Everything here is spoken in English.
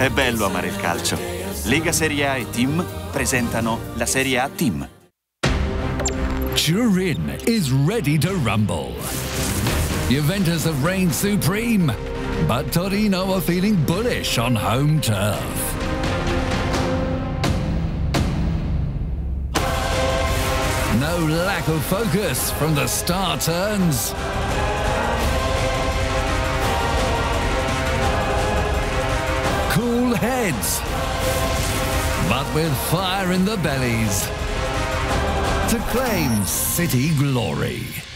È bello amare il calcio. Lega Serie A e Team presentano la Serie A Team. Turin is ready to rumble. Juventus have reigned supreme, but Torino are feeling bullish on home turf. No lack of focus from the star turns. Cool heads, but with fire in the bellies to claim city glory.